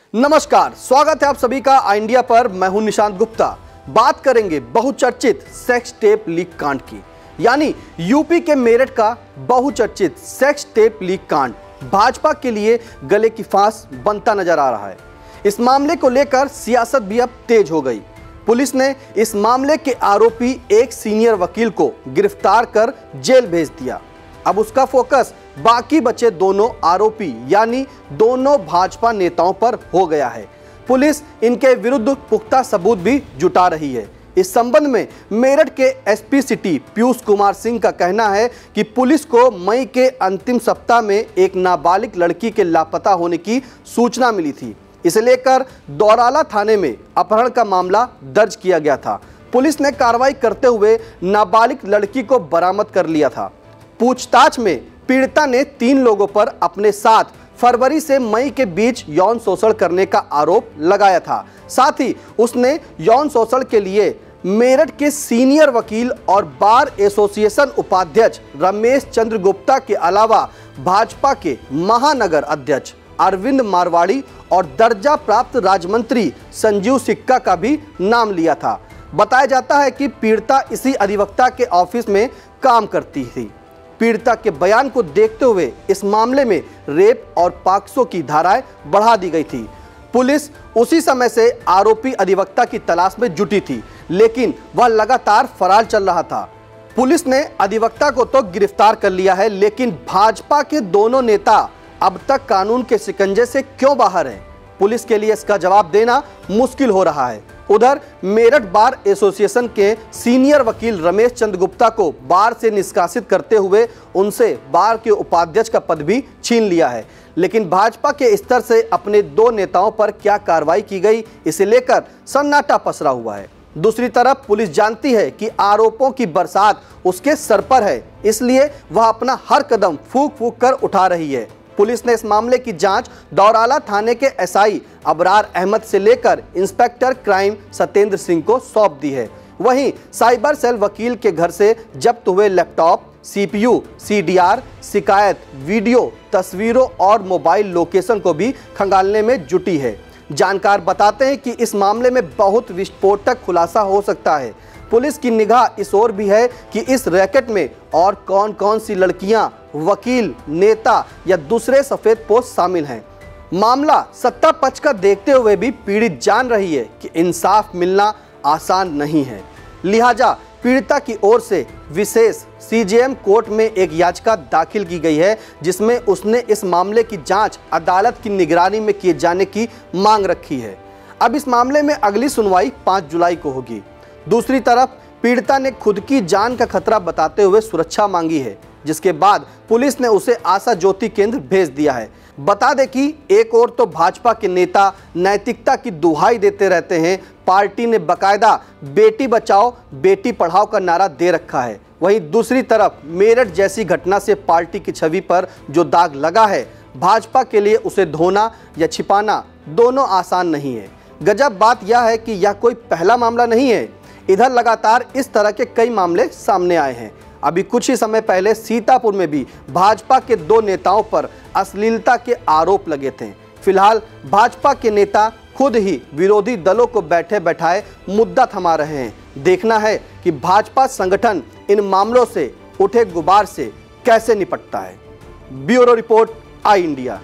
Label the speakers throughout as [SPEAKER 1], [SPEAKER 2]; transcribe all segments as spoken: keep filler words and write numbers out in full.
[SPEAKER 1] नमस्कार, स्वागत है आप सभी का आई इंडिया पर। मैं हूं निशांत गुप्ता। बात करेंगे बहुचर्चित सेक्स टेप लीक कांड की, यानी यूपी के मेरठ का बहुचर्चित सेक्स टेप लीक कांड भाजपा के लिए गले की फांस बनता नजर आ रहा है। इस मामले को लेकर सियासत भी अब तेज हो गई। पुलिस ने इस मामले के आरोपी एक सीनियर वकील को गिरफ्तार कर जेल भेज दिया। अब उसका फोकस बाकी बचे दोनों आरोपी यानी दोनों भाजपा नेताओं पर हो गया है। पुलिस इनके विरुद्ध पुख्ता सबूत भी जुटा रही है। इस संबंध में मेरठ के एसपी सिटी पीयूष कुमार सिंह का कहना है कि पुलिस को मई के अंतिम सप्ताह में एक नाबालिग लड़की के लापता होने की सूचना मिली थी। इसे लेकर दौराला थाने में अपहरण का मामला दर्ज किया गया था। पुलिस ने कार्रवाई करते हुए नाबालिग लड़की को बरामद कर लिया था। पूछताछ में पीड़िता ने तीन लोगों पर अपने साथ फरवरी से मई के बीच यौन शोषण करने का आरोप लगाया था। साथ ही उसने यौन शोषण के लिए मेरठ के सीनियर वकील और बार एसोसिएशन उपाध्यक्ष रमेश चंद्र गुप्ता के अलावा भाजपा के महानगर अध्यक्ष अरविंद मारवाड़ी और दर्जा प्राप्त राज्यमंत्री संजीव सिक्का का भी नाम लिया था। बताया जाता है कि पीड़िता इसी अधिवक्ता के ऑफिस में काम करती थी। पीड़िता के बयान को देखते हुए इस मामले में रेप और पॉक्सो की धाराएं बढ़ा दी गई थी। पुलिस उसी समय से आरोपी अधिवक्ता की तलाश में जुटी थी, लेकिन वह लगातार फरार चल रहा था। पुलिस ने अधिवक्ता को तो गिरफ्तार कर लिया है, लेकिन भाजपा के दोनों नेता अब तक कानून के शिकंजे से क्यों बाहर हैं? पुलिस के लिए इसका जवाब देना मुश्किल हो रहा है। उधर मेरठ बार एसोसिएशन के सीनियर वकील रमेश चंद्र गुप्ता को बार से निष्कासित करते हुए उनसे बार के उपाध्यक्ष का पद भी छीन लिया है। लेकिन भाजपा के स्तर से अपने दो नेताओं पर क्या कार्रवाई की गई, इसे लेकर सन्नाटा पसरा हुआ है। दूसरी तरफ पुलिस जानती है कि आरोपों की बरसात उसके सर पर है, इसलिए वह अपना हर कदम फूंक फूंक कर उठा रही है। पुलिस ने इस मामले की जांच दौराला थाने के एसआई अबरार अहमद से लेकर इंस्पेक्टर क्राइम सत्येंद्र सिंह को सौंप दी है। वहीं साइबर सेल वकील के घर से जब्त हुए लैपटॉप, सीपीयू, सीडीआर, शिकायत, वीडियो, तस्वीरों और मोबाइल लोकेशन को भी खंगालने में जुटी है। जानकार बताते हैं कि इस मामले में बहुत विस्फोटक खुलासा हो सकता है। पुलिस की निगाह इस ओर भी है कि इस रैकेट में और कौन कौन सी लड़कियां, वकील, नेता या दूसरे सफेद पोस्ट शामिल हैं। मामला सत्ता पक्ष का देखते हुए भी पीड़ित जान रही है कि इंसाफ मिलना आसान नहीं है। लिहाजा पीड़िता की ओर से विशेष सीजेएम कोर्ट में एक याचिका दाखिल की गई है, जिसमें उसने इस मामले की जांच अदालत की निगरानी में किए जाने की मांग रखी है। अब इस मामले में अगली सुनवाई पाँच जुलाई को होगी। दूसरी तरफ पीड़िता ने खुद की जान का खतरा बताते हुए सुरक्षा मांगी है, जिसके बाद पुलिस ने उसे आशा ज्योति केंद्र भेज दिया है। बता दें कि एक ओर तो भाजपा के नेता नैतिकता की दुहाई देते रहते हैं, पार्टी ने बकायदा बेटी बचाओ बेटी पढ़ाओ का नारा दे रखा है। वहीं दूसरी तरफ मेरठ जैसी घटना से पार्टी की छवि पर जो दाग लगा है, भाजपा के लिए उसे धोना या छिपाना दोनों आसान नहीं है। गजब बात यह है कि यह कोई पहला मामला नहीं है। इधर लगातार इस तरह के कई मामले सामने आए हैं। अभी कुछ ही समय पहले सीतापुर में भी भाजपा के दो नेताओं पर अश्लीलता के आरोप लगे थे। फिलहाल भाजपा के नेता खुद ही विरोधी दलों को बैठे बैठाए मुद्दा थमा रहे हैं। देखना है कि भाजपा संगठन इन मामलों से उठे गुबार से कैसे निपटता है। Bureau report, I India.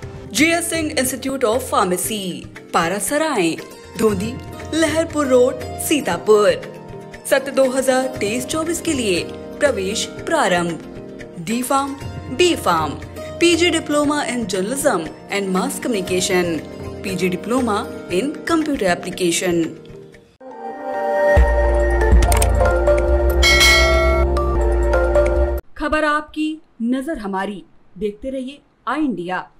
[SPEAKER 2] GS Singh institute of pharmacy, Parasarai, Dhondhi, Laharpur road, Sitapur. सत्र दो हजार तेईस चौबीस के लिए प्रवेश प्रारंभ। D pharm, B pharm, PG diploma in journalism and mass communication, PG diploma in computer application. खबर आपकी, नजर हमारी। देखते रहिए आई इंडिया।